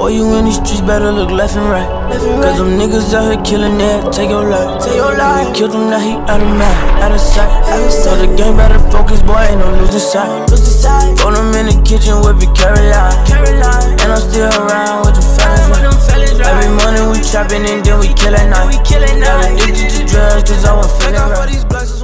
Boy, you in these streets, better look left and right. Cause them niggas out here killing it, take your life. Nigga killed him, now he out of mind, out of sight. So the game better focus, boy, ain't no losing sight. Throw them in the kitchen, whip it, Caroline. And I'm still around with the fellas. Every morning we trapping and then we kill at night. Got addicted to drugs cause I was feeling right.